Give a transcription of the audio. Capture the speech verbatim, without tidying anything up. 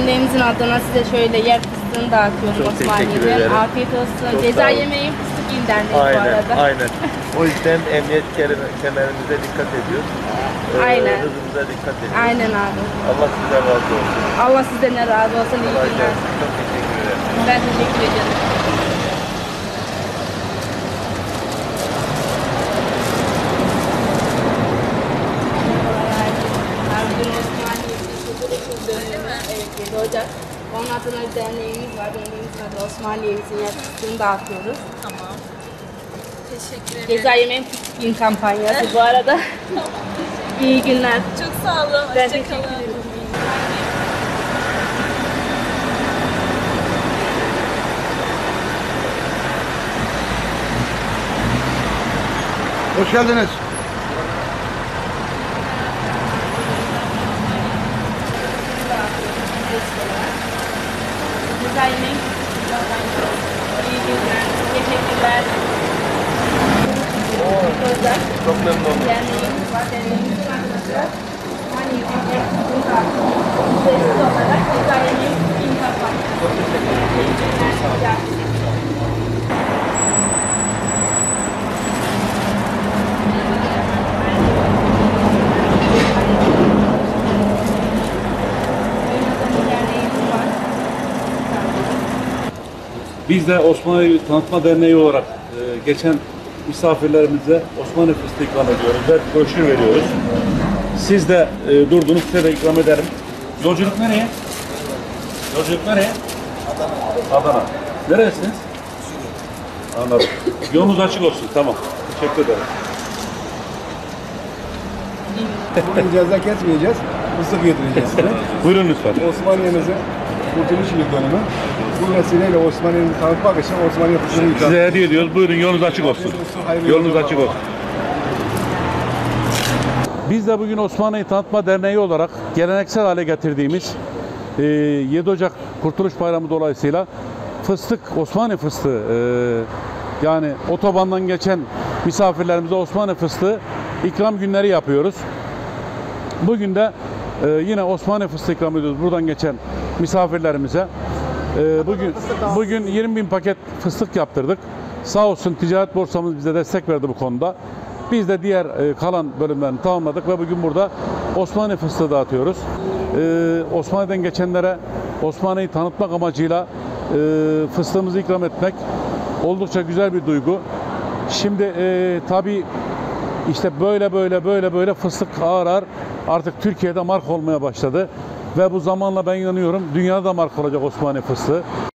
Derneğimizin adına size şöyle yer fıstığını dağıtıyorum Çok teşekkür Osmaniye'den. ederim. Afiyet olsun. Çok Ceza sağ olun. yemeğin fıstık il derneği bu Aynen, arada. aynen. O yüzden emniyet kemer- kemerimize dikkat ediyoruz. Ee, Aynen. Hızımıza dikkat ediyoruz. Aynen abi. Allah sizden razı olsun. Allah sizden de razı olsun. İyi Kolay günler. gelsin. Çok teşekkür ederim. Ben teşekkür ederim. Bugün Osmaniye Kurtuluş Dönemi, evet yedi Ocak. Onun adına bir derneğimiz var. Derneğimizin adı Osmaniye'mizin yer fıstığını dağıtıyoruz. Tamam. Teşekkür ederim. Ceza yemeğin fıstık in kampanyası bu arada. İyi günler. Çok sağ olun. Ben Hoşça teşekkür kalın. ederim. Hoş geldiniz. Ceza yemeğin fıstık in kampanyası. İyi günler. Teşekkürler. Özel. Çok memnun oldum. Derneğimiz var. Derneğimizin arkadaşlar Osmaniye'nin yer fıstığını dağıtıyoruz. Ücretsiz olarak ceza yemeğin fıstık in kampanyası. Çok teşekkür ederim. İyi günler. Biz de Osmaniye Tanıtma Derneği olarak e, geçen misafirlerimize Osmaniye fıstığı ikram ediyoruz ve broşür veriyoruz. Siz de e, durdunuz, size de ikram ederim. Yolculuk nereye? Yolculuk nereye? Adana. Adana. Neresiniz? Anladım. Yolunuz açık olsun. Tamam. Teşekkür ederim. Bugün ceza kesmeyeceğiz. Fıstık yedireceğiz size. Buyurun lütfen. Osmaniye'mize Kurtuluş Yıl Dönümü. Bu vesileyle Osmaniye'ni tanıtmak için Osmaniye fıstığını ikram Size hediye ediyoruz. Buyurun, yolunuz açık olsun. Yolunuz açık olsun. Biz de bugün Osmaniye Tanıtma Derneği olarak geleneksel hale getirdiğimiz e, yedi Ocak Kurtuluş Bayramı dolayısıyla fıstık, Osmaniye fıstığı e, yani otobandan geçen misafirlerimize Osmaniye fıstığı ikram günleri yapıyoruz. Bugün de e, yine Osmaniye fıstığı ikram ediyoruz buradan geçen misafirlerimize. E, bugün bugün yirmi bin paket fıstık yaptırdık. Sağ olsun ticaret borsamız bize destek verdi bu konuda. Biz de diğer e, kalan bölümlerini tamamladık ve bugün burada Osmaniye fıstığı dağıtıyoruz. E, Osmaniye'den geçenlere Osmaniye'yi tanıtmak amacıyla e, fıstığımızı ikram etmek oldukça güzel bir duygu. Şimdi e, tabii işte böyle böyle böyle böyle fıstık ağır ağır artık Türkiye'de marka olmaya başladı. Ve bu zamanla ben inanıyorum dünyada da marka olacak Osmaniye fıstığı.